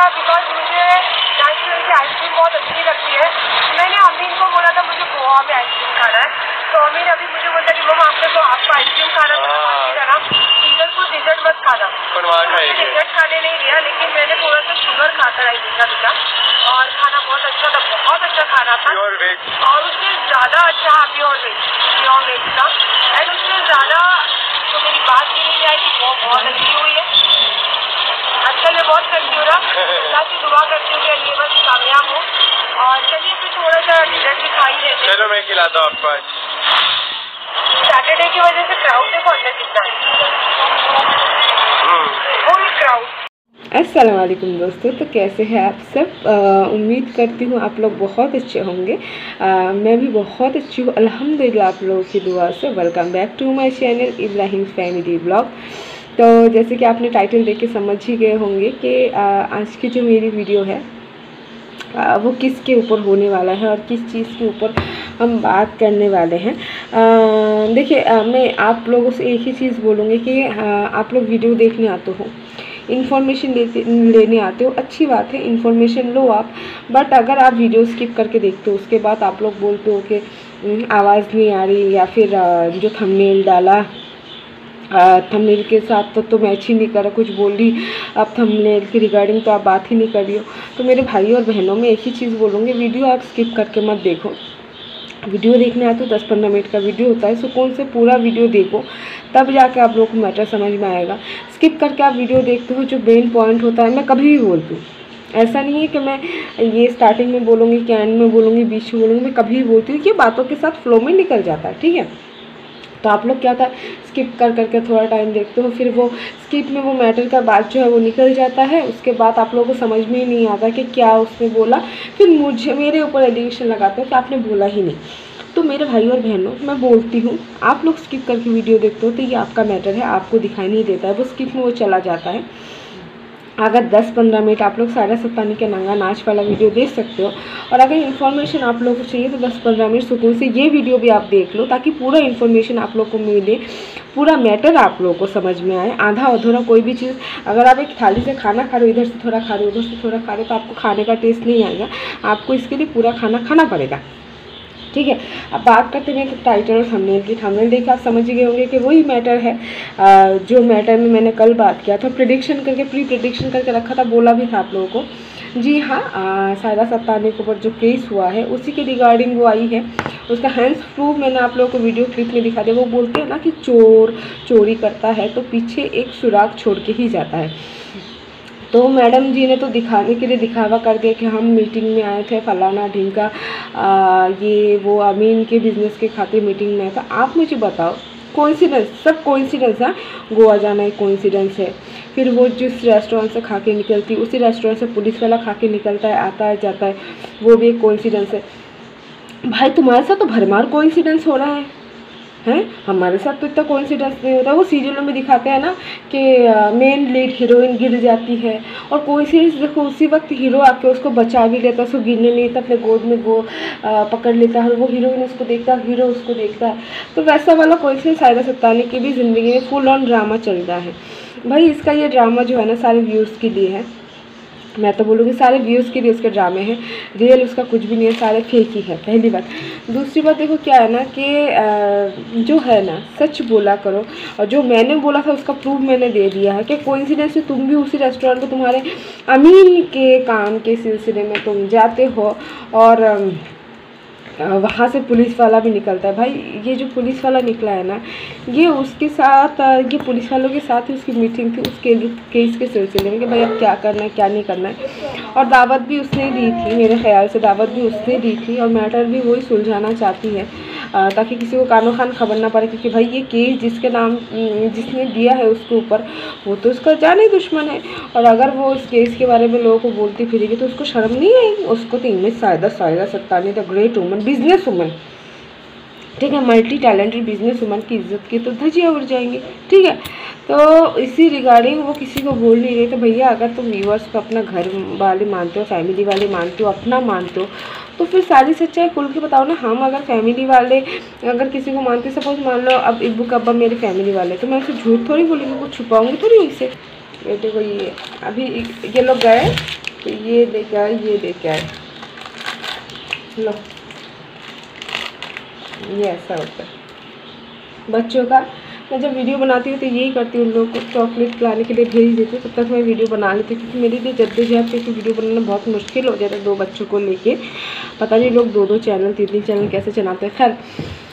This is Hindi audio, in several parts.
बिकॉज मुझे नेचुरल की आइसक्रीम बहुत अच्छी लगती है। मैंने अमीन को बोला था मुझे गोवा में आइसक्रीम खाना है, तो अमीन अभी मुझे बोलता कि मम्मा आपको आइसक्रीम खाना था, इधर को डिजर्ट मत खाना। डिजर्ट खाने नहीं दिया, लेकिन मैंने थोड़ा सा शुगर खाता है मीठा और खाना बहुत अच्छा था, बहुत अच्छा खाना था। और उससे ज़्यादा अच्छा प्योर वेज था। एंड उससे ज़्यादा तो मेरी बात भी नहीं आई कि वो बहुत अच्छी हुई है। अच्छा मैं बहुत करती हूँ ना, अल्लाह से दुआ करती हूँ कि ये बस कामयाब हो। और चलिए फिर थोड़ा सा डिजर्ट भी खाई है। चलो मैं खिलाता हूँ आपको। सैटरडे की वजह से क्राउड देखो अंदर कितना है, फुल क्राउड। अस्सलाम वालेकुम दोस्तों, तो कैसे हैं आप सब। उम्मीद करती हूँ आप लोग बहुत अच्छे होंगे। मैं भी बहुत अच्छी हूँ अल्हम्दुलिल्लाह, आप लोगों की दुआ से। Welcome back to my channel Ibrahim family blog. तो जैसे कि आपने टाइटल देख के समझ ही गए होंगे कि आज की जो मेरी वीडियो है वो किसके ऊपर होने वाला है और किस चीज़ के ऊपर हम बात करने वाले हैं। देखिए, मैं आप लोगों से एक ही चीज़ बोलूँगी कि आप लोग वीडियो देखने आते हो, इन्फॉर्मेशन लेने आते हो, अच्छी बात है, इन्फॉर्मेशन लो आप। बट अगर आप वीडियो स्किप करके देखते हो, उसके बाद आप लोग बोलते हो कि आवाज़ नहीं आ रही, या फिर जो थंबनेल डाला थंबनेल के साथ तो मैच ही नहीं कर रहा, कुछ बोल रही अब थंबनेल की रिगार्डिंग तो आप बात ही नहीं कर रही हो। तो मेरे भाई और बहनों में एक ही चीज़ बोलूँगी, वीडियो आप स्किप करके मत देखो। वीडियो देखने आए तो 10-15 मिनट का वीडियो होता है, सुकून से पूरा वीडियो देखो, तब जाके आप लोगों को मैटर समझ में आएगा। स्किप करके आप वीडियो देखते हो, जो मेन पॉइंट होता है, मैं कभी भी बोलती हूँ, ऐसा नहीं है कि मैं ये स्टार्टिंग में बोलूँगी कि एंड में बोलूँगी, बीच में बोलूँगी, मैं कभी भी बोलती हूँ कि बातों के साथ फ्लो में निकल जाता है, ठीक है। तो आप लोग क्या था, स्किप कर करके थोड़ा टाइम देखते हो, फिर वो स्किप में वो मैटर का बात जो है वो निकल जाता है। उसके बाद आप लोगों को समझ में ही नहीं आता कि क्या उसने बोला, फिर मेरे ऊपर एलिगेशन लगाते हो कि आपने बोला ही नहीं। तो मेरे भाई और बहनों, मैं बोलती हूँ, आप लोग स्किप करके वीडियो देखते हो तो ये आपका मैटर है, आपको दिखाई नहीं देता है, वो स्किप में वो चला जाता है। अगर 10-15 मिनट आप लोग सारा सत्तानी के नंगा नाच वाला वीडियो देख सकते हो, और अगर इन्फॉर्मेशन आप लोगों को चाहिए तो 10-15 मिनट सुकून से ये वीडियो भी आप देख लो, ताकि पूरा इन्फॉर्मेशन आप लोग को मिले, पूरा मैटर आप लोगों को समझ में आए। आधा अधूरा कोई भी चीज़, अगर आप एक थाली से खाना खा रहे हो, इधर से थोड़ा खा रहे हो, उधर से थोड़ा खा रहे हो, तो आपको खाने का टेस्ट नहीं आएगा। आपको इसके लिए पूरा खाना खाना पड़ेगा, ठीक है। अब बात करते हैं टाइटल और थंबनेल की। थंबनेल देख आप समझ गए होंगे कि वही मैटर है जो मैटर में मैंने कल बात किया था, प्रेडिक्शन करके, प्री प्रेडिक्शन करके रखा था, बोला भी था आप लोगों को। जी हाँ, सायरा सत्तानी के ऊपर जो केस हुआ है उसी के रिगार्डिंग वो आई है। उसका हैंड्स प्रूफ मैंने आप लोगों को वीडियो क्लिप में दिखा दिया। वो बोलते हैं ना कि चोर चोरी करता है तो पीछे एक सुराग छोड़ के ही जाता है। तो मैडम जी ने तो दिखाने के लिए दिखावा कर दिया कि हम मीटिंग में आए थे, फलाना ढिंका, ये वो अमीन के बिज़नेस के खातिर मीटिंग में आया था। आप मुझे बताओ, कोइंसिडेंस, सब कोइंसिडेंस है। गोवा जाना एक कोइंसिडेंस है, फिर वो जिस रेस्टोरेंट से खा के निकलती, उसी रेस्टोरेंट से पुलिस वाला खा के निकलता है, आता है जाता है, वो भी एक कोइंसिडेंस है। भाई तुम्हारे साथ तो भरमार कोइंसिडेंस हो रहा है, हमारे साथ तो इतना कोइंसिडेंस नहीं होता। वो सीरियलों में दिखाते हैं ना कि मेन लीड हीरोइन गिर जाती है, और कोइंसिडेंस देखो उसी वक्त हीरो आके उसको बचा भी लेता है, उसको गिरने नहीं देता, अपने गोद में पकड़ लेता है, और वो हीरोइन उसको देखता है, हीरो उसको देखता है। तो वैसा वाला कोइंसिडेंस सायरा सत्तानी की भी ज़िंदगी में फुल ऑन ड्रामा चल रहा है। भाई इसका ये ड्रामा जो है ना, सारे व्यूज़ के लिए है। मैं तो बोलूँगी सारे व्यूज़ के लिए उसके ड्रामे हैं, रियल उसका कुछ भी नहीं है, सारे फेक ही है, पहली बात। दूसरी बात देखो क्या है ना कि जो है ना, सच बोला करो, और जो मैंने बोला था उसका प्रूफ मैंने दे दिया है कि कोइंसिडेंस से तुम भी उसी रेस्टोरेंट को, तुम्हारे अमीन के काम के सिलसिले में तुम जाते हो, और वहाँ से पुलिस वाला भी निकलता है। भाई ये जो पुलिस वाला निकला है ना, ये उसके साथ, ये पुलिस वालों के साथ ही उसकी मीटिंग थी उसके केस के सिलसिले में कि भाई अब क्या करना है क्या नहीं करना है। और दावत भी उसने दी थी, मेरे ख्याल से दावत भी उसने दी थी, और मैटर भी वही सुलझाना चाहती है, ताकि किसी को कानो खान खबर ना पड़े। क्योंकि भाई ये केस जिसके नाम जिसने दिया है उसके ऊपर, वो तो उसका जानी दुश्मन है, और अगर वो इस केस के बारे में लोगों को बोलती फिरेगी तो उसको शर्म नहीं आएगी। उसको तो image Saira Sattani the great woman, business woman, ठीक है, मल्टी टैलेंटेड बिजनेस वुमन की इज्जत की तो धजिया उड़ जाएंगी, ठीक है। तो इसी रिगार्डिंग वो किसी को बोल नहीं रही। तो भैया अगर तुम व्यूअर्स को अपना घर वाले मानते हो, फैमिली वाले मानते हो, अपना मानते हो, तो फिर सारी सच्चाई खुल के बताओ ना। हम अगर फैमिली वाले अगर किसी को मानते, सपोज मान लो अब इब्बू का अब्बा मेरे फैमिली वाले, तो मैं उसे झूठ थोड़ी बोलूँगी, कुछ छुपाऊँगी थोड़ी उनसे। बेटे को ये अभी ये लोग गए तो ये लेके आए, ये लेके आए। लो, ये ऐसा होता है बच्चों का। मैं जब वीडियो बनाती हूँ तो यही करती हूँ, उन लोगों को चॉकलेट लाने के लिए भेज देती हूँ, तब तक मैं वीडियो बना लेती हूँ, क्योंकि मेरे लिए जद्दोजहद करके वीडियो बनाना बहुत मुश्किल हो जाता है 2 बच्चों को लेके। पता नहीं लोग 2-2 चैनल 3-3 चैनल कैसे चलाते हैं। खैर,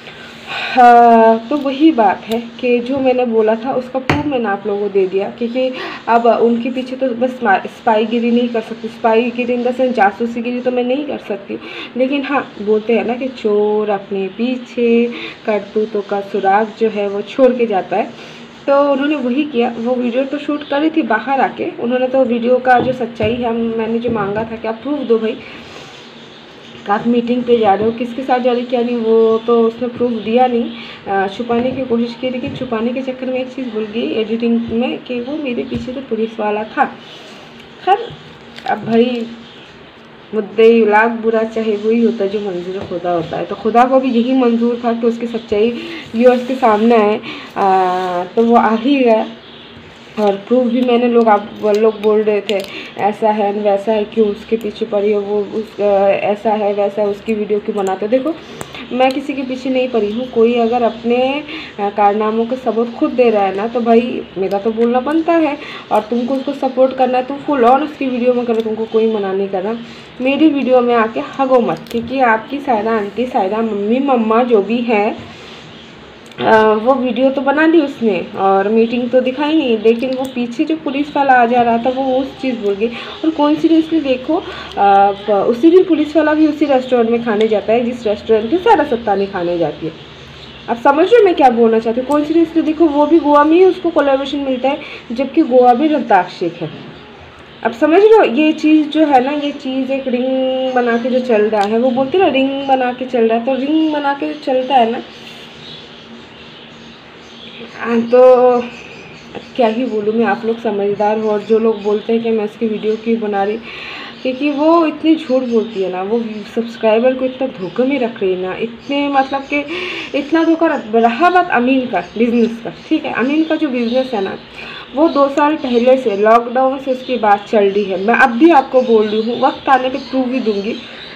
तो वही बात है कि जो मैंने बोला था उसका प्रूफ मैंने आप लोगों को दे दिया, क्योंकि अब उनके पीछे तो बस स्पाईगिरी नहीं कर सकती, स्पाईगिरी इन द सेंस जासूसीगिरी तो मैं नहीं कर सकती, लेकिन हाँ बोलते हैं ना कि चोर अपने पीछे करतूतों का सुराग जो है वो छोड़ के जाता है। तो उन्होंने वही किया। वो वीडियो तो शूट करी थी बाहर आके, उन्होंने तो वीडियो का जो सच्चाई है, मैंने जो मांगा था कि आप प्रूफ दो भाई, आप मीटिंग पे जा रहे हो, किसके साथ जा रही क्या नहीं, वो तो उसने प्रूफ दिया नहीं, छुपाने की कोशिश की, लेकिन छुपाने के चक्कर में एक चीज़ भूल गई एडिटिंग में कि वो मेरे पीछे तो पुलिस वाला था। खैर, अब भाई मुद्दे लाख बुरा चाहे वही होता है जो मंजूर खुदा होता है, तो खुदा को भी यही मंजूर था कि उसकी सच्चाई व्यूअर्स के सामने आए, तो वो आ ही गया। और प्रूफ भी मैंने लोग बोल रहे थे ऐसा है वैसा है, क्यों उसके पीछे पड़ी हो, वो ऐसा है वैसा है, उसकी वीडियो क्यों बनाते हो। देखो, मैं किसी के पीछे नहीं पड़ी हूँ। कोई अगर अपने कारनामों के सबूत खुद दे रहा है ना, तो भाई मेरा तो बोलना बनता है, और तुमको उसको सपोर्ट करना है, तुम फुल ऑन उसकी वीडियो में करो, तुमको कोई मना नहीं करना। मेरी वीडियो में आके हगो मत, क्योंकि आपकी Saira aunty, Saira mummy, mama जो भी है, वो वीडियो तो बना ली उसने और मीटिंग तो दिखाई नहीं, लेकिन वो पीछे जो पुलिस वाला आ जा रहा था वो उस चीज़ भूल गई। और कॉन्सिडसली देखो, उसी दिन पुलिस वाला भी उसी रेस्टोरेंट में खाने जाता है जिस रेस्टोरेंट की सारा सत्तानी खाने जाती है। अब समझ रहे हो मैं क्या बोलना चाहती हूँ। कॉन्सिडसली देखो, वो भी गोवा में ही उसको कोलैबोरेशन मिलता है, जबकि गोवा भी लद्दाख शेख है। अब समझ लो, ये चीज़ जो है ना, ये चीज़ एक रिंग बना के जो चल रहा है, वो बोलते ना रिंग बना के चल रहा है, तो रिंग बना के चलता है ना, तो क्या ही बोलूँ मैं। आप लोग समझदार हो, और जो लोग बोलते हैं कि मैं उसकी वीडियो क्यों बना रही, क्योंकि वो इतनी झूठ बोलती है ना, वो सब्सक्राइबर को इतना धोखे में रख रही है ना, इतने मतलब कि इतना धोखा। रहा बात अमीन का बिज़नेस का, ठीक है, अमीन का जो बिज़नेस है ना, वो 2 साल पहले से लॉकडाउन से उसकी बात चल रही है। मैं अब भी आपको बोल रही हूँ, वक्त आने पर प्रूफ भी दूँगी।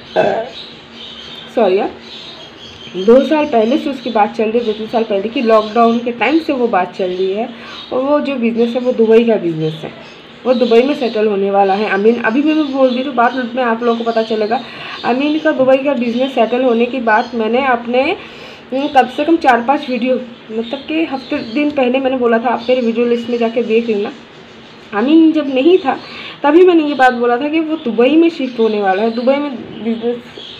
सॉरी यार, 2 साल पहले से उसकी बात चल रही है, 2-3 साल पहले की लॉकडाउन के टाइम से वो बात चल रही है। और वो जो बिज़नेस है वो दुबई का बिज़नेस है, वो दुबई में सेटल होने वाला है। अमीन, अभी मैं बोल दी तो बात में आप लोगों को पता चलेगा। अमीन का दुबई का बिज़नेस सेटल होने की बात मैंने अपने कम से कम 4-5 वीडियो, मतलब कि हफ्ते दिन पहले मैंने बोला था, आप मेरे वीडियो लिस्ट में जाके देख लेना। अमीन जब नहीं था तभी मैंने ये बात बोला था कि वो दुबई में शिफ्ट होने वाला है, दुबई में बिज़नेस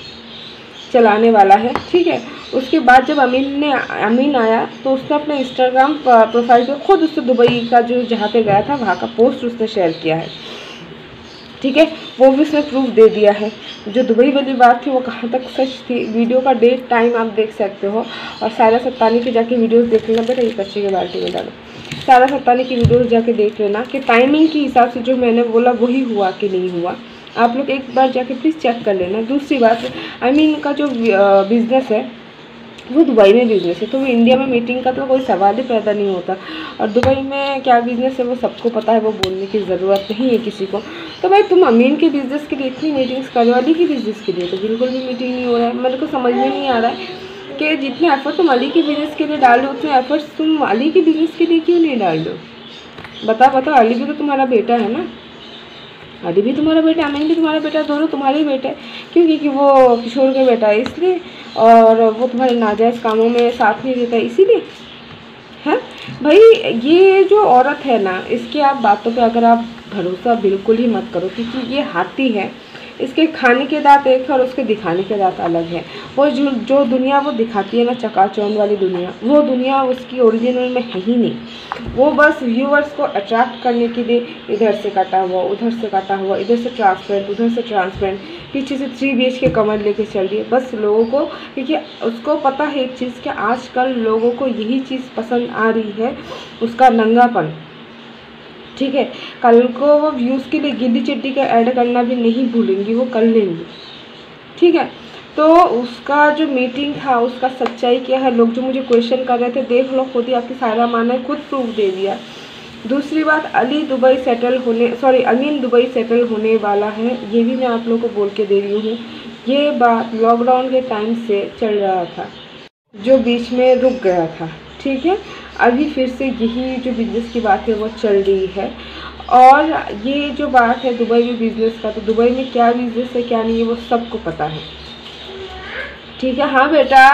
चलाने वाला है, ठीक है। उसके बाद जब अमीन आया तो उसने अपने इंस्टाग्राम प्रोफाइल पे खुद उससे दुबई का जो जहाँ पे गया था वहाँ का पोस्ट उसने शेयर किया है, ठीक है। वो भी उसने प्रूफ दे दिया है। जो दुबई वाली बात थी वो कहाँ तक सच थी, वीडियो का डेट टाइम आप देख सकते हो। और सायरा सत्तानी के जाके वीडियोस देख लेना, बेटा ये कच्चे के बाल्टी में डालो, सायरा सत्तानी की वीडियोस जाके देख लेना कि टाइमिंग के हिसाब से जो मैंने बोला वही हुआ कि नहीं हुआ। आप लोग एक बार जाके प्लीज़ चेक कर लेना। दूसरी बात, अमीन का जो बिज़नेस है वो दुबई में बिज़नेस है, तो वो इंडिया में मीटिंग का तो कोई सवाल ही पैदा नहीं होता। और दुबई में क्या बिज़नेस है वो सबको पता है, वो बोलने की ज़रूरत नहीं है किसी को। तो भाई तुम अमीन के बिज़नेस के लिए इतनी मीटिंग्स करो, अली के बिज़नेस के लिए तो बिल्कुल भी मीटिंग नहीं हो रहा है। मेरे को समझ में नहीं आ रहा है कि जितने एफर्ट तुम अली के बिज़नेस के लिए डाल दो, उतने एफर्ट्स तुम अली के बिज़नेस के लिए क्यों नहीं डाल दो। बताओ, अली भी तो तुम्हारा बेटा है ना, अली भी तुम्हारा बेटा, अमीन भी तुम्हारा बेटा, दोनों तुम्हारे ही बेटे। क्यों? क्योंकि वो किशोर का बेटा है इसलिए, और वो तुम्हारे नाजायज़ कामों में साथ नहीं देता इसीलिए, है भाई। ये जो औरत है ना, इसके आप बातों पे अगर आप भरोसा बिल्कुल ही मत करो, क्योंकि ये हाथी है। इसके खाने के दांत एक है और उसके दिखाने के दांत अलग है। वो जो दुनिया वो दिखाती है ना, चकाचौंध वाली दुनिया, वो दुनिया उसकी ओरिजिनल में है ही नहीं। वो बस व्यूअर्स को अट्रैक्ट करने के लिए इधर से काटा हुआ, उधर से काटा हुआ, इधर से ट्रांसपेरेंट, उधर से ट्रांसपेरेंट, पीछे से 3 BHK कमर लेके चल रही है बस लोगों को। क्योंकि उसको पता है एक चीज़ कि आजकल लोगों को यही चीज़ पसंद आ रही है, उसका नंगापन, ठीक है। कल को वो व्यूज़ के लिए गिल्ली चड्डी का ऐड करना भी नहीं भूलेंगी, वो कर लेंगी, ठीक है। तो उसका जो मीटिंग था उसका सच्चाई क्या है, लोग जो मुझे क्वेश्चन कर रहे थे, देख लो खुद ही, आपकी सायरा माँ ने खुद प्रूफ दे दिया, दूसरी बात, अमीन दुबई सेटल होने वाला है, ये भी मैं आप लोगों को बोल के दे रही हूँ। ये बात लॉकडाउन के टाइम से चल रहा था, जो बीच में रुक गया था, ठीक है। अभी फिर से यही जो बिज़नेस की बात है वो चल रही है। और ये जो बात है दुबई में बिज़नेस का, तो दुबई में क्या बिज़नेस है क्या नहीं है वो सबको पता है, ठीक है। हाँ बेटा,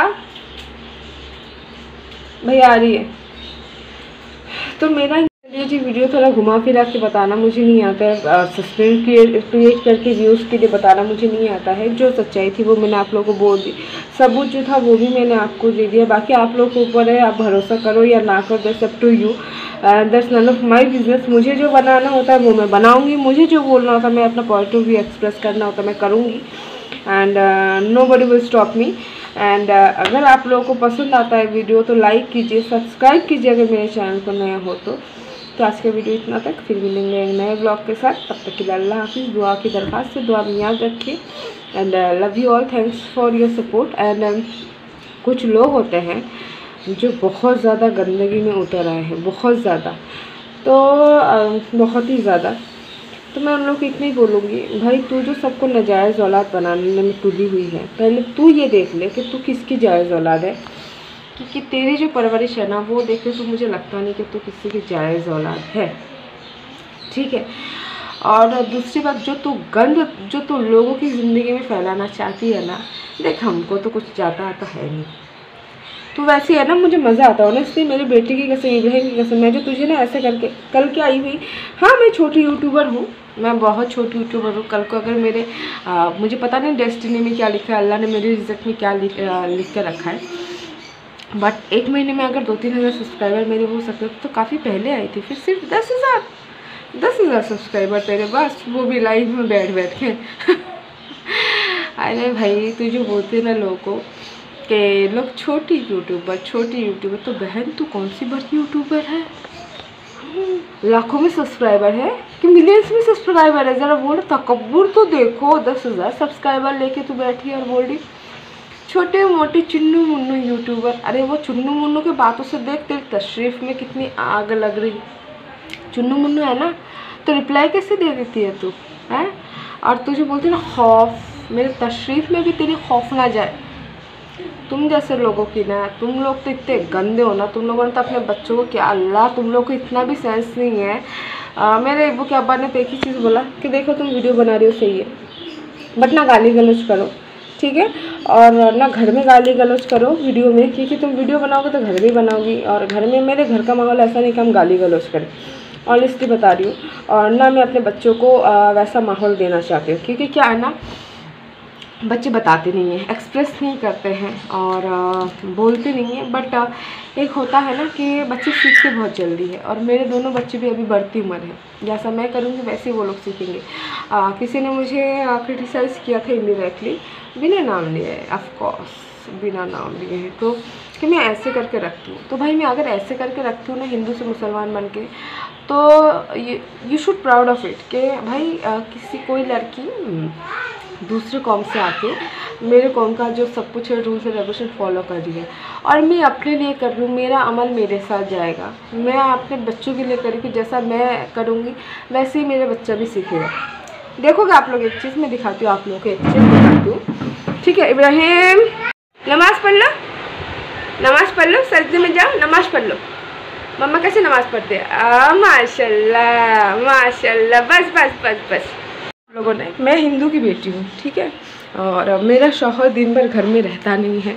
भैया आ रही है। तो मेरा ये जी वीडियो थोड़ा घुमा फिरा के बताना मुझे नहीं आता है, सस्पेंस क्रिएट करके व्यूज़ के लिए बताना मुझे नहीं आता है। जो सच्चाई थी वो मैंने आप लोगों को बोल दी, सबूत जो था वो भी मैंने आपको दे दिया। बाकी आप लोगों के ऊपर है, आप भरोसा करो या ना करो, that's up to you, that's none of my business. मुझे जो बनाना होता है वो मैं बनाऊँगी, मुझे जो बोलना होता है, मैं अपना पॉइंट ऑफ व्यू एक्सप्रेस करना होता है मैं करूँगी, and nobody will stop me. And अगर आप लोगों को पसंद आता है वीडियो तो लाइक कीजिए, सब्सक्राइब कीजिए अगर मेरे चैनल पर नया हो तो। आज का वीडियो इतना तक, फिर मिलेंगे एक नए ब्लॉग के साथ। तब तक के लिए अल्लाह हाफिज़। दुआ की दरख्वास्त से दुआ में याद रखिए, and love you all, thanks for your support. And कुछ लोग होते हैं जो बहुत ज़्यादा गंदगी में उतर आए हैं, बहुत ज़्यादा, तो बहुत ही ज़्यादा। तो मैं उन लोग को इतना ही बोलूँगी, भाई तू जो सबको नाजायज़ औलाद बनाने में तुली हुई है, पहले तू ये देख ले कि तू किसकी जायज़ औलाद है, क्योंकि तेरी जो परवरिश है ना वो देख के तो मुझे लगता नहीं कि तू किसी की जायज़ औलाद है, ठीक है। और दूसरी बात, जो तू लोगों की ज़िंदगी में फैलाना चाहती है ना, देख हमको तो कुछ जाता आता है नहीं, तो वैसे है ना, मुझे मज़ा आता है ऑनेस्टली। मेरी बेटी की कसम, इब्राहिम की कसम, मैं जो तुझे ना ऐसे करके कल क्या आई हुई, हाँ मैं छोटी यूट्यूबर हूँ, मैं बहुत छोटी यूट्यूबर हूँ। कल को अगर मेरे मुझे पता नहीं डेस्टिनी में क्या लिखा है, अल्लाह ने मेरी रिज़्क़ में क्या लिख कर रखा है, बट 1 महीने में अगर 2-3 हज़ार सब्सक्राइबर मेरे हो सकते तो काफ़ी पहले आई थी। फिर सिर्फ 10,000 सब्सक्राइबर तेरे, बस वो भी लाइव में बैठ के अरे भाई तू जो बोलते ना लोगों को कि लोग छोटी यूट्यूबर, तो बहन तू कौन सी बड़ी यूट्यूबर है? लाखों में सब्सक्राइबर है कि मिलियंस में सब्सक्राइबर है? ज़रा बोलो, तकब्बुर तो देखो। 10,000 सब्सक्राइबर लेके तू बैठी और बोल रही छोटे मोटे चुन्नू मुन्नू यूट्यूबर। अरे वो चुन्नू मुन्नू के बातों से देख तेरी तशरीफ़ में कितनी आग लग रही। चुन्नू मुन्नू है ना, तो रिप्लाई कैसे दे देती है तू, है? और तुझे बोलती ना खौफ, मेरे तशरीफ़ में भी तेरी खौफ ना जाए। तुम जैसे लोगों की ना, तुम लोग तो इतने गंदे हो ना, तुम लोगों ने तो अपने बच्चों को, क्या अल्लाह, तुम लोग को इतना भी सेंस नहीं है। मेरे अब्बू के अब्बा ने तो एक ही चीज़ बोला कि देखो तुम वीडियो बना रही हो सही है, बट ना गाली गलौज करो, ठीक है, और ना घर में गाली गलौज करो वीडियो में, क्योंकि तुम वीडियो बनाओगे तो घर में बनाओगी, और घर में मेरे घर का माहौल ऐसा नहीं कि हम गाली गलौज करें, ऑनेस्टली बता रही हूँ। और ना मैं अपने बच्चों को वैसा माहौल देना चाहती हूँ, क्योंकि क्या है ना, बच्चे बताते नहीं हैं, एक्सप्रेस नहीं करते हैं और बोलते नहीं हैं, बट एक होता है ना कि बच्चे सीखते बहुत जल्दी है। और मेरे दोनों बच्चे भी अभी बढ़ती उम्र है, जैसा मैं करूँगी वैसे ही वो लोग सीखेंगे। किसी ने मुझे क्रिटिसाइज़ किया था इनडायरेक्टली, बिना नाम लिए, ऑफकोर्स बिना नाम लिए हैं, तो कि मैं ऐसे करके रखती हूँ। तो भाई मैं अगर ऐसे करके रखती हूँ ना, हिंदू से मुसलमान बन के, तो you should proud of it कि भाई कोई लड़की दूसरे कौम से आके मेरे कौम का जो सब कुछ है रूल्स एंड रेगुलेशन फॉलो कर रही है, और मैं अपने लिए कर रही हूँ, मेरा अमल मेरे साथ जाएगा। मैं अपने बच्चों के लिए कर रही हूँ, जैसा मैं करूँगी वैसे ही मेरा बच्चा भी सीखेगा। देखोगे आप लोग, एक चीज़ मैं दिखाती हूँ आप लोगों को, एक चीज़ दिखाती हूँ, ठीक है। इब्राहिम नमाज़ पढ़ लो, सजदे में जाओ, नमाज़ पढ़ लो। मम्मा कैसे नमाज़ पढ़ते हैं? माशाल्लाह माशाल्लाह, बस लोगों ने, मैं हिंदू की बेटी हूँ, ठीक है, और मेरा शौहर दिन भर घर में रहता नहीं है,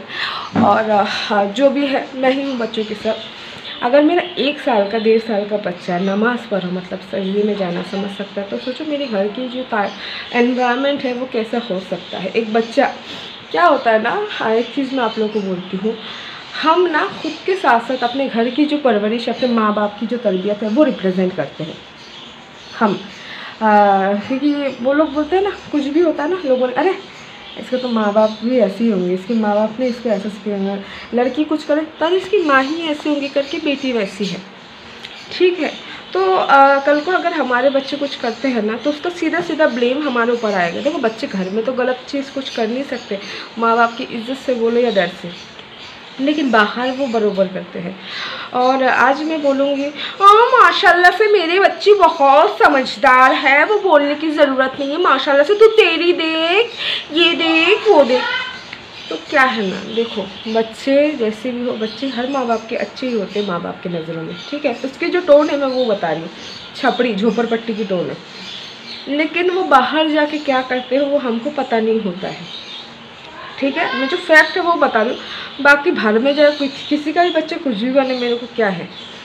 और जो भी है मैं ही हूँ बच्चों के साथ। अगर मेरा 1 साल का 1.5 साल का बच्चा नमाज़ पढ़ो, मतलब सजदे में जाना समझ सकता है, तो सोचो मेरे घर की जो एनवायरनमेंट है वो कैसा हो सकता है। एक बच्चा क्या होता है ना, एक चीज़ मैं आप लोगों को बोलती हूँ, हम ना खुद के साथ साथ अपने घर की जो परवरिश, अपने माँ बाप की जो तरबियत है वो रिप्रेजेंट करते हैं हम। क्योंकि वो लोग बोलते हैं ना, कुछ भी होता है ना, लोगों ने अरे इसके तो माँ बाप भी ऐसे ही होंगे, इसके माँ बाप ने इसको ऐसा सिखाया, लड़की कुछ करे तब इसकी माँ ही ऐसी होंगी करके बेटी वैसी है, ठीक है। तो कल को अगर हमारे बच्चे कुछ करते हैं ना, तो उसका सीधा सीधा ब्लेम हमारे ऊपर आएगा। देखो बच्चे घर में तो गलत चीज़ कुछ कर नहीं सकते, माँ बाप की इज्जत से बोलो या डर से, लेकिन बाहर वो बरोबर करते हैं। और आज मैं बोलूँगी माशाल्लाह से मेरी बच्ची बहुत समझदार है, वो बोलने की ज़रूरत नहीं है, माशाल्लाह से तू तेरी देख, ये देख, वो देख। तो क्या है ना, देखो बच्चे जैसे भी हो, बच्चे हर माँ बाप के अच्छे ही होते हैं माँ बाप की नज़रों में, ठीक है। उसकी जो टोन है मैं वो बता रही हूँ, छपड़ी झोपड़पट्टी की टोन है, लेकिन वो बाहर जाके क्या करते हो वो हमको पता नहीं होता है, ठीक है। मैं जो फैक्ट है वो बता रही हूँ, बाकी घर में जाए किसी का भी बच्चा कुछ भी बने, मेरे को क्या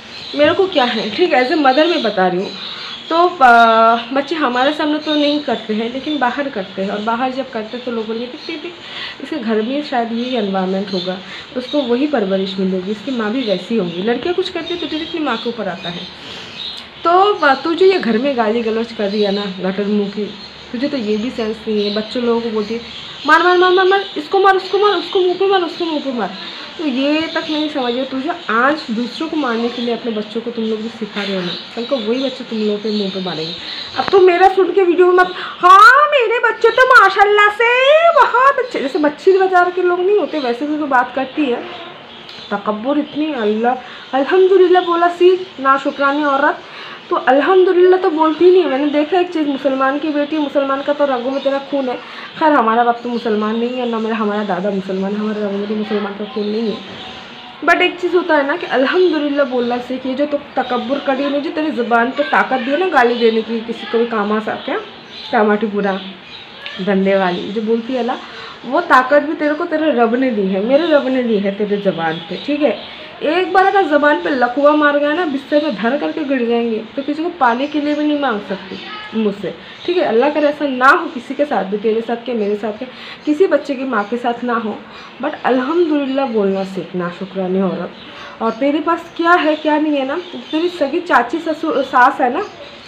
है, ठीक है। एज ए मदर मैं बता रही हूँ। तो बच्चे हमारे सामने तो नहीं करते हैं, लेकिन बाहर करते हैं, और बाहर जब करते हैं तो लोग बोलेंगे ठीक इसके घर में शायद यही एनवायरनमेंट होगा, उसको वही परवरिश मिलेगी, इसकी माँ भी वैसी होगी। लड़कियाँ कुछ करती है तो डायरेक्ट अपनी माँ के ऊपर आता है। तो तुझे ये घर में गाली गलौज कर रही है ना गटर मुँह की, तुझे तो ये भी सेंस नहीं है। बच्चों लोगों को बोलती है मार मार मार मार मार, इसको मार, उसको मार, उसको मुँह पे मार, उसको मुँह पे मार, तो ये तक नहीं समझिए। तुझे आज दूसरों को मारने के लिए अपने बच्चों को तुम लोग भी सिखा रहे हो ना, कल को वही बच्चे तुम लोगों के मुँह पे मारेंगे। अब तो मेरा सुन के वीडियो में हाँ मेरे बच्चे तो माशाल्लाह से बहुत अच्छे, जैसे मच्छी बाजार के लोग नहीं होते वैसे तो बात करती है। तकब्बुर इतनी, अल्लाह अल्हम्दुलिल्लाह बोला सीख, ना शुक्रानी औरत तो अल्हम्दुलिल्लाह तो बोलती ही नहीं है। मैंने देखा एक चीज़, मुसलमान की बेटी, मुसलमान का तो रगों में तेरा खून है। खैर हमारा बाप तो मुसलमान नहीं है, ना हमारा दादा मुसलमान है, हमारे रगों में भी मुसलमान का खून नहीं है। बट एक चीज़ होता है ना कि अल्हम्दुलिल्लाह बोलना सीखिए। जो तो तकब्बुर करी है, जो तेरी ज़ुबान पर ताकत दी है ना गाली देने की, किसी को भी कामा सा क्या टामाटी पूरा धंधे वाली जो बोलती है ना, वो ताकत भी तेरे को तेरे रब ने दी है, मेरे रब ने दी है तेरे ज़बान पे, ठीक है। एक बार अगर ज़बान पे लकवा मार गया ना, बिस्तर में धर करके गिर जाएंगे, तो किसी को पाने के लिए भी नहीं मांग सकती मुझसे, ठीक है। अल्लाह करे ऐसा ना हो किसी के साथ भी, तेरे साथ के, मेरे साथ के, किसी बच्चे की माँ के साथ ना हो। बट अल्हम्दुलिल्लाह बोलना सीखना, शुक्रानी औरत। और तेरे पास क्या है क्या नहीं है ना, तेरी सगी चाची ससुर सास है ना,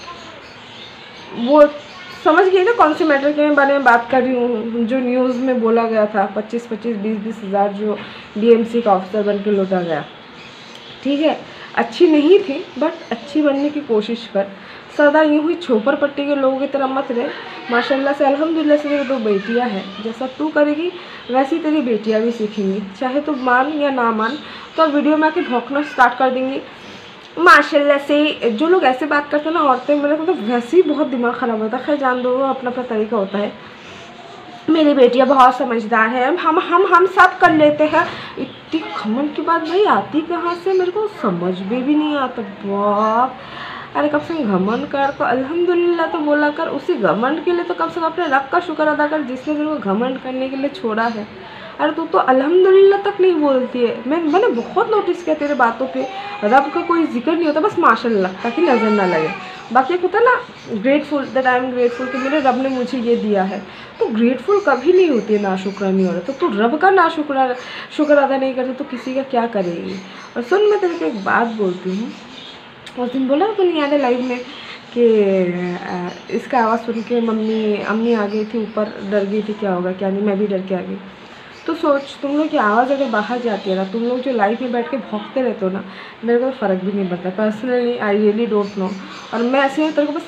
वो समझ गई ना कौन से मैटर के बारे में बात कर रही हूँ। जो न्यूज़ में बोला गया था 25-25, 20-20 हज़ार जो डीएमसी का ऑफिसर बन के लौटा गया, ठीक है। अच्छी नहीं थी बट अच्छी बनने की कोशिश कर, सदा यूँ ही छोपर पट्टी के लोगों की तरह मत रहे। माशाल्लाह से अल्हम्दुलिल्लाह से तेरी 2 बेटियाँ हैं, जैसा तू करेगी वैसी तेरी बेटियाँ भी सीखेंगी, चाहे तू मान या ना मान। तो वीडियो में आके भौंकना स्टार्ट कर देंगी माशाल्लाह से। जो लोग ऐसे बात करते हैं ना औरतें, मेरे को तो वैसे ही बहुत दिमाग ख़राब होता है। खैर जान दो, अपना अपना तरीका होता है। मेरी बेटियाँ बहुत समझदार है, हम सब कर लेते हैं। इतनी घमंड की बात भाई आती कहाँ से, मेरे को समझ में भी नहीं आता। बाप, अरे कम से कम घमंड कर तो अल्हम्दुलिल्लाह तो बोला कर। उसी घमंड के लिए तो कम से कम अपने रब का शुक्र अदा कर जिसने मेरे को घमंड करने के लिए छोड़ा है। अरे तू तो अल्हम्दुलिल्लाह तक नहीं बोलती है। मैंने बहुत नोटिस किया तेरे बातों पे, रब का कोई जिक्र नहीं होता, बस माशाल्लाह ताकि नज़र ना लगे। बाकी एक होता है ना grateful, that I am grateful कि मेरे रब ने मुझे ये दिया है। तो ग्रेटफुल कभी नहीं होती है नाशुक्रानी औरत। तो तू रब का शुक्र अदा नहीं करती तो किसी का क्या करेगी। और सुन, मैं तेरे को एक बात बोलती हूँ। उस दिन बोला तो नहीं याद है लाइव में कि इसका आवाज़ सुन के अम्मी आ गई थी ऊपर, डर गई थी क्या होगा क्या नहीं, मैं भी डर के आ गई। तो सोच, तुम लोग की आवाज़ अगर बाहर जाती है ना, तुम लोग जो लाइफ में बैठ के भौंकते रहते हो ना, मेरे को फ़र्क भी नहीं पड़ता। Personally I really don't know. और मैं ऐसे ही तेरे को बस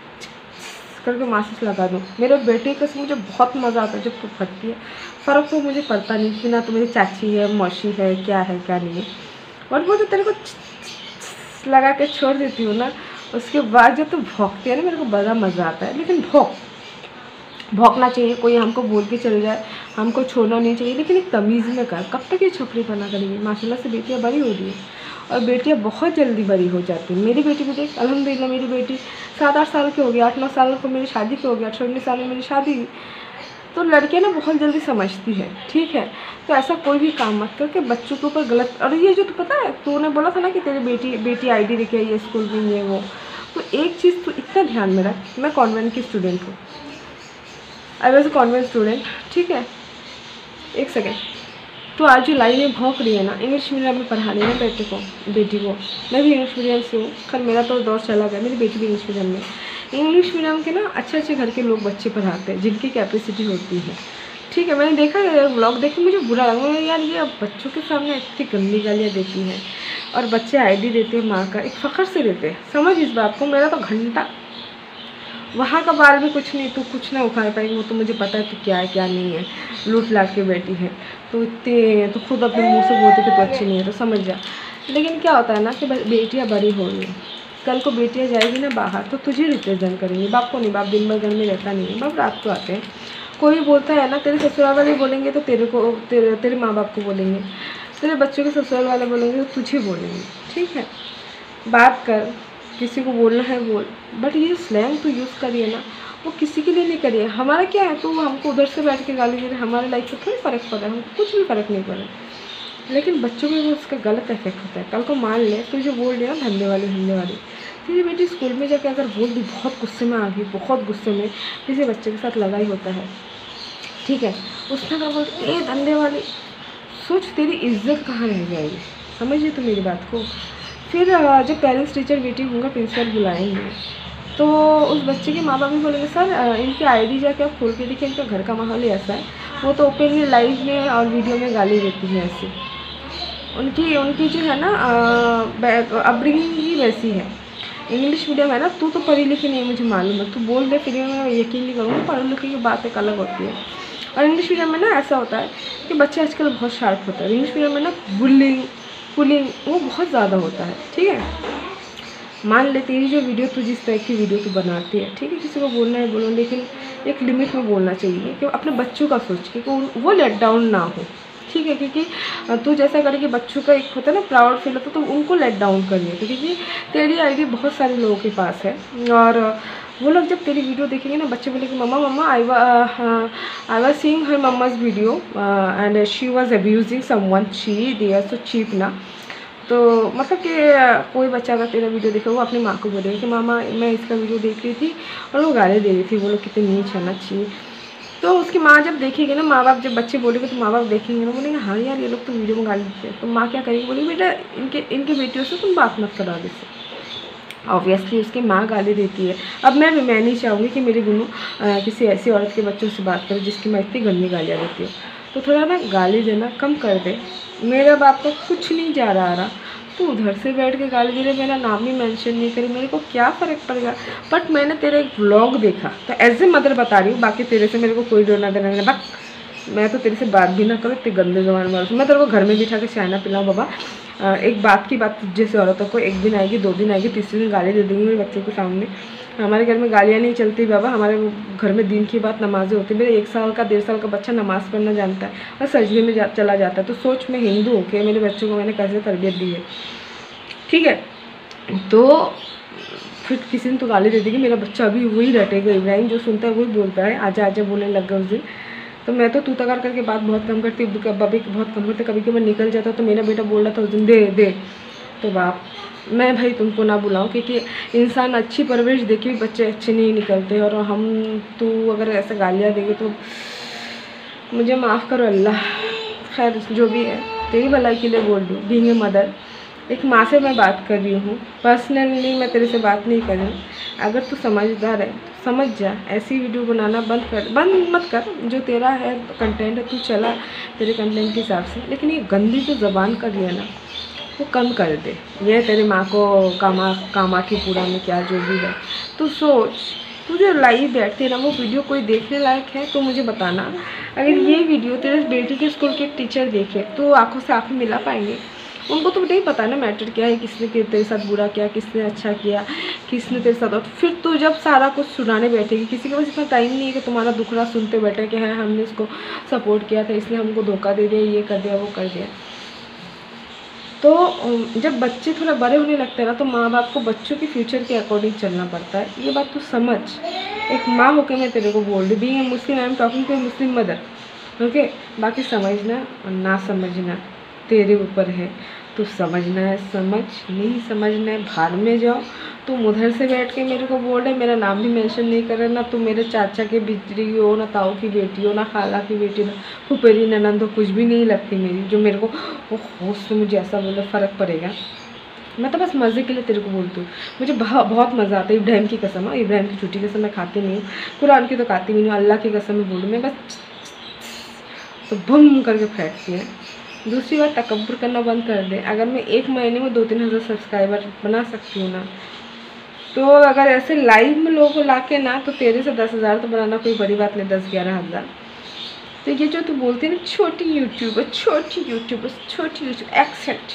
करके माचिस लगा दूँ। मेरे बेटे के मुझे बहुत मज़ा आता है जब तू फटती है। फ़र्क तो मुझे पड़ता नहीं कि ना तो मेरी चाची है, मौसी है, क्या नहीं है। और वो जो तेरे को लगा के छोड़ देती हूँ ना, उसके बाद जो तू भौंकती है ना, मेरे को बड़ा मज़ा आता है। लेकिन भौंकना चाहिए, कोई हमको बोल के चल जाए, हमको छोड़ना नहीं चाहिए, लेकिन एक तमीज़ में कर। कब तक ये छोकरी बना करेंगी। माशाल्लाह से बेटियाँ बड़ी हो रही है और बेटियाँ बहुत जल्दी बड़ी हो जाती हैं। मेरी बेटी भी देख, अल्हम्दुलिल्लाह मेरी बेटी 7-8 साल की हो गई, 8-9 साल को मेरी शादी की हो गई, 18-19 साल में मेरी शादी हुई। तो लड़कियाँ ना बहुत जल्दी समझती है, ठीक है। तो ऐसा कोई भी काम मत करके बच्चों के ऊपर गलत। और ये जो तू पता है, तूने बोला था ना कि तेरी बेटी ID लेके आई है स्कूल में, ये वो, तो एक चीज़ तो इतना ध्यान में रख, मैं कॉन्वेंट की स्टूडेंट हूँ, I was a convent student, ठीक है। एक सेकेंड, तो आज जो लाइन में भौंक रही है ना, इंग्लिश मीडियम में पढ़ा रही है बेटी को। मैं भी इंग्लिश मीडियम से हूँ, खैर मेरा तो दौर चला गया, मेरी बेटी भी इंग्लिश मीडियम में। इंग्लिश मीडियम के ना अच्छे घर के लोग बच्चे पढ़ाते हैं जिनकी कैपेसिटी होती है, ठीक है। मैंने देखा व्लॉग देखे, मुझे बुरा लगा यार, ये बच्चों के सामने इतनी गंदी गालियाँ देती हैं और बच्चे ID देते हैं माँ का, एक फ़ख्र से देते हैं। समझ इस बात को, मेरा तो घंटा वहाँ का बाल भी कुछ नहीं, तू कुछ ना उखाड़ पाएगी, वो तो मुझे पता है तू क्या है क्या नहीं है, लूट लाट के बैठी है, तो इतने तो खुद अपने मुँह से बोलते कि तू अच्छी नहीं है, तो समझ जा। लेकिन क्या होता है ना कि बेटियाँ बड़ी हो रही हैं, कल को बेटियाँ जाएगी ना बाहर तो तुझे रिप्रेजेंट करेंगी, बाप को नहीं। बाप दिन भर घर में रहता नहीं है, बाप रात को आते हैं। कोई बोलता है ना, तेरे ससुराल वाले बोलेंगे तो तेरे माँ बाप को बोलेंगे, तेरे बच्चों के ससुराल वाले बोलेंगे तो तुझे बोलेंगे। ठीक है, बात कर, किसी को बोलना है बोल, बट ये स्लैंग तो यूज़ करिए ना, वो किसी के लिए नहीं करिए। हमारा क्या है, तो हमको उधर से बैठ के गाली दे रहे, हमारे लाइफ से थोड़ी फ़र्क पड़ रहा है, हमको कुछ भी फ़र्क नहीं पड़ रहा है। लेकिन बच्चों को भी उसका गलत इफेक्ट होता है। कल को मान ले तो जो बोल रही है ना धंधे वाली, तेरी बेटी स्कूल में जाकर अगर बोल दी, बहुत गुस्से में आ गई, बहुत गुस्से में, किसी बच्चे के साथ लड़ाई होता है, ठीक है, उसने अगर बोल ए धंधे वाली, सोच तेरी इज्जत कहाँ रह जाएगी। समझिए तो मेरी बात को। फिर जब पेरेंट्स टीचर मीटिंग होगा, प्रिंसिपल बुलाएंगे, तो उस बच्चे के माँ बाप भी बोलेंगे सर इनकी आईडी जाके आप खोल के देखिए, इनका घर का माहौल ऐसा है, वो तो ओपनली लाइव में और वीडियो में गाली देती है ऐसे। उनकी जो है ना अपब्रिंगिंग ही वैसी है। इंग्लिश मीडियम है ना, तू तो पढ़ी लिखी नहीं है मुझे मालूम है, तू बोल दे फिर मैं यकीन नहीं करूँगी, पढ़े लिखे की बात एक अलग होती है। और इंग्लिश मीडियम में ना ऐसा होता है कि बच्चे आजकल बहुत शार्प होता है। इंग्लिश मीडियम में ना पुलिंग वो बहुत ज़्यादा होता है। ठीक है, मान ले तेरी जो वीडियो, तू जिस टाइप की वीडियो तू बनाती है, ठीक है, किसी को बोलना है बोलो, लेकिन एक लिमिट में बोलना चाहिए कि अपने बच्चों का सोच के वो लेट डाउन ना हो। ठीक है, क्योंकि तू जैसा करे कि बच्चों का एक होता है ना प्राउड फील होता है, तो उनको लेट डाउन करिए, क्योंकि तेरी आईडी बहुत सारे लोगों के पास है। और वो लोग जब तेरी वीडियो देखेंगे ना, बच्चे बोले कि mama I was seeing her mama's video and she was abusing someone, she they are so cheap ना। तो मतलब कि कोई बच्चा अगर तेरा वीडियो देखे, वो अपनी माँ को बोलेगा कि मामा मैं इसका वीडियो देख रही थी और वो गाली दे रही थी, वो लोग कितने नीच है ना, चाहिए। तो उसकी माँ जब देखेगी ना, माँ बाप जब बच्चे बोलेंगे तो माँ बाप देखेंगे ना, बोलेंगे हाँ यार ये लोग तो वीडियो में गाली देते हैं। तो माँ क्या करेगी, बोलेगी बेटा इनके बेटियों से तुम बात मत करो आगे से। ऑब्वियसली उसकी माँ गाली देती है। अब मैं नहीं चाहूँगी कि मेरी गुनू किसी ऐसी औरत के बच्चों से बात करे जिसकी माँ इतनी गंदी गालियाँ देती है। तो थोड़ा ना गाली देना कम कर दे। मेरा बाप का कुछ नहीं जा रहा, तो उधर से बैठ के गाली दे रहे, मेरा नाम ही मेंशन नहीं करी, मेरे को क्या फ़र्क पड़ेगा। बट मैंने तेरा एक व्लॉग देखा, तो एज ए मदर बता रही हूँ, बाकी तेरे से मेरे को कोई डरना देना नहीं। बस मैं तो तेरे से बात भी ना करूँ, इतने गंदे जबान में मैं तेरे को घर में बिठा के चाय ना पिलाऊँ। बाबा एक बात की बात जैसे औरतों को एक दिन आएगी, 2 दिन आएगी, तीसरे दिन गाली दे दूँगी मेरे बच्चों के सामने। हमारे घर में गालियाँ नहीं चलती बाबा, हमारे घर में दिन की बात नमाज़ें होती। मेरे 1 साल का 1.5 साल का बच्चा नमाज़ पढ़ना जानता है और सजदे में चला जाता है। तो सोच मैं हिंदू हूँ कि मेरे बच्चों को मैंने कैसे तरबियत दी है। ठीक है, तो फिर किसी ने तो गाली दे देगी, मेरा बच्चा अभी वही रटेगा, इब्राहिम जो सुनता है वही बोलता है, आजा आजा बोलने लग गया उस दिन। तो मैं तो तू तकार करके बात बहुत कम करती, बबी बहुत कम करते, कभी कभी निकल जाता। तो मेरा बेटा बोल रहा था उस दिन दे। तो बाप मैं भाई तुमको ना बुलाऊं, क्योंकि इंसान अच्छी परवरिश देके भी बच्चे अच्छे नहीं निकलते। और हम तू अगर ऐसे गालियाँ देंगे तो मुझे माफ़ करो अल्लाह, खैर जो भी है तेरी भलाई के लिए बोल दूँ। बीइंग ए मदर, एक माँ से मैं बात कर रही हूँ, पर्सनली मैं तेरे से बात नहीं कर रही हूँ। अगर तू समझदार है तो समझ जा, ऐसी वीडियो बनाना बंद मत कर। जो तेरा है कंटेंट है, तू चला तेरे कंटेंट के हिसाब से, लेकिन ये गंदी जो ज़बान कर रही है ना, वो कम कर दे। ये तेरी माँ को कामा की पूरा में क्या जो भी है, तू सोच। तू जो लाइव बैठती है ना, वो वीडियो कोई देखने लायक है तो मुझे बताना। अगर ये वीडियो तेरे बेटी के स्कूल के टीचर देखे तो आंखों से आंखें मिला पाएंगे। उनको तो नहीं पता ना मैटर क्या है, किसने तेरे साथ बुरा किया, किसने अच्छा किया, किसने तेरे साथ। और फिर तू जब सारा कुछ सुनाने बैठेगी, किसी के पास इतना टाइम नहीं है कि तुम्हारा दुखड़ा सुनते बैठे कि है हमने इसको सपोर्ट किया था, इसने हमको धोखा दे दिया, ये कर दिया, वो कर दिया। तो जब बच्चे थोड़ा बड़े होने लगते हैं ना, तो माँ बाप को बच्चों के फ्यूचर के अकॉर्डिंग चलना पड़ता है। ये बात तू समझ। एक माँ होकर मैं तेरे को बोल रही, being a Muslim, I am talking to a Muslim mother, okay. बाकी समझना और ना समझना तेरे ऊपर है। तू समझना है समझ, नहीं समझना है भाड़ में जाओ। तुम उधर से बैठ के मेरे को बोल रहे, मेरा नाम भी मेंशन नहीं कर रहे ना। तुम मेरे चाचा के बेटी हो, ना ताऊ की बेटी हो, ना खाला की बेटी, ना फुफेरी ननंद हो, कुछ भी नहीं लगती मेरी, जो मेरे को वो से मुझे ऐसा बोले फ़र्क पड़ेगा। मैं तो बस मज़े के लिए तेरे को बोलती हूँ। मुझे बहुत मज़ा आता है। इब्राहिम की कसम है, इब्राहिम की झूठी कसम मैं खाती नहीं हूँ, कुरान की तो खाती भी नहीं हूँ, अल्लाह की कसम मैं बोलूँ, मैं बस तो बम करके फेंकती है। दूसरी बात, तकब्बुर करना बंद कर दे। अगर मैं 1 महीने में 2-3 हज़ार सब्सक्राइबर बना सकती हूँ ना, तो अगर ऐसे लाइव में लोगों को ला के ना, तो तेरे से 10,000 तो बनाना कोई बड़ी बात नहीं, 10-11 हज़ार। तो ये जो तू बोलती है ना छोटी YouTuber accent,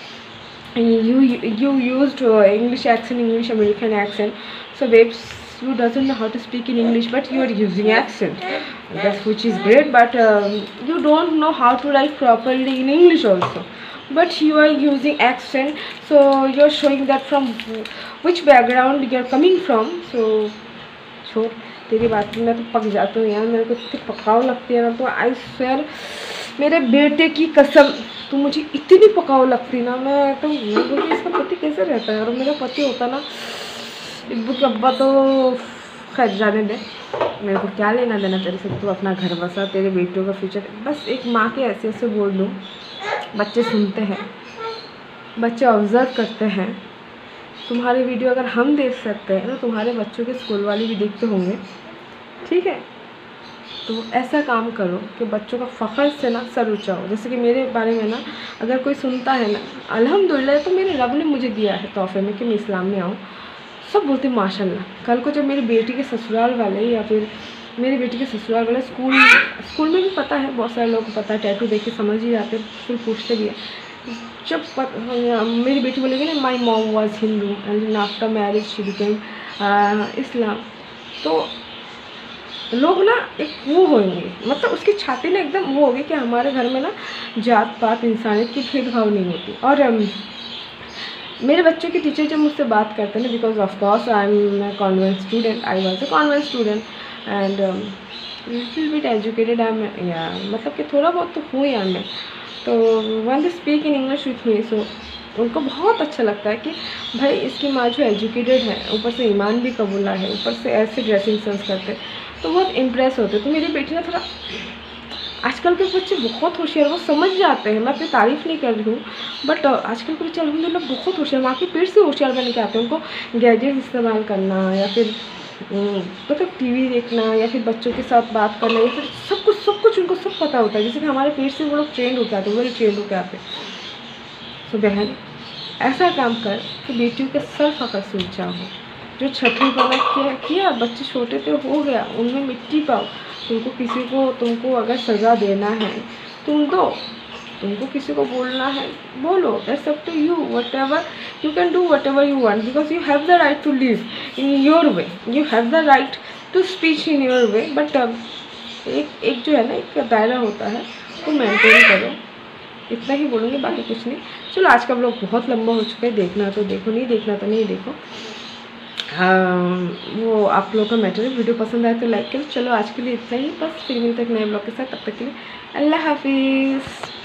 you used English accent, English American accent, so babes, you doesn't know how to speak in English, but you are using accent, that's which is great, but you don't know how to write properly in English also, but you are using accent, so you're showing that from which background you're coming from. So छोड़, तेरी बात में मैं तो पक जाती हूँ यार, मेरे को इतनी पकाव लगती है ना, तो आई स्वेयर मेरे बेटे की कसम, तो मुझे इतनी पकाव लगती ना, मैं तो बोलती इसका पति कैसे रहता है, और मेरा पति होता ना इब्बू के अब्बा, तो खैर जाने दे, मेरे को क्या लेना देना तेरे से, तू अपना घर बसा, तेरे बेटियों का फ्यूचर, बस एक माँ के ऐसे ऐसे बोल दूँ, बच्चे सुनते हैं, बच्चे ऑब्ज़र्व करते हैं, तुम्हारे वीडियो अगर हम देख सकते हैं तो तुम्हारे बच्चों के स्कूल वाले भी देखते होंगे, ठीक है। तो ऐसा काम करो कि बच्चों का फ़ख्र से ना सर ऊँचाओ। जैसे कि मेरे बारे में ना अगर कोई सुनता है ना, अल्हम्दुलिल्लाह, तो मेरे रब ने मुझे दिया है तोहफे में कि मैं इस्लाम में आऊँ, सब बोलते माशाल्लाह। कल को जब मेरी बेटी के ससुराल वाले या फिर मेरी बेटी के ससुराल वाले स्कूल में भी पता है, बहुत सारे लोगों को पता है, टैटू देख के समझ ही जाते, फिर पूछते भी है। जब मेरी बेटी बोलेगी ना my mom was Hindu and after marriage she became Islam, तो लोग ना एक वो होंगे, मतलब उसकी छाती ना एकदम वो होगी कि हमारे घर में ना जात पात इंसानियत की भेदभाव नहीं होती। और मेरे बच्चों के टीचर जब मुझसे बात करते हैं ना, because of course I am convent student, I was a convent student and little bit educated, I am, या मतलब कि थोड़ा बहुत तो हूँ यार मैं। तो when they speak in English with me, so उनको बहुत अच्छा लगता है कि भाई इसकी माँ जो एजुकेटेड है, ऊपर से ईमान भी कबूला है, ऊपर से ऐसे ड्रेसिंग सेंस करते, तो बहुत इम्प्रेस होते। तो मेरी बेटी ना थोड़ा, आजकल के बच्चे बहुत होशियार, वो समझ जाते हैं, मैं अपनी तारीफ़ नहीं कर रही हूँ, बट आजकल के बच्चे अल्हम्दुलिल्लाह बहुत होशियार, माँ के पेट से होशियार बन के आते हैं। उनको गैजेट इस्तेमाल करना या फिर मतलब टीवी देखना या फिर बच्चों के साथ बात करना, या फिर सब कुछ उनको सब पता होता है, जैसे कि हमारे पेट से वो लोग ट्रेंड होके आते, वेल ट्रेंड होके आते। तो बहन ऐसा काम कर कि बेटियों के सर फ़ख्र से ऊँचा हो। जो छठी पना किया बच्चे छोटे थे, हो गया, उनमें मिट्टी पाओ। तुमको अगर सज़ा देना है तुम दो, तुमको किसी को बोलना है बोलो, that's up to you, whatever you can do, whatever you want, because you have the right to live in your way, you have the right to speech in your way, but एक जो है ना एक दायरा होता है वो मेंटेन करो। इतना ही बोलूँगी, बाकी कुछ नहीं। चलो आज का ब्लॉग बहुत लंबा हो चुका है, देखना तो देखो, नहीं देखना तो नहीं देखो, वो आप लोगों का मैटर है। वीडियो पसंद आए तो लाइक करो। चलो आज के लिए इतना ही, बस फिर मिलते हैं एक नए ब्लॉग के साथ, तब तक के लिए अल्लाह हाफिज़।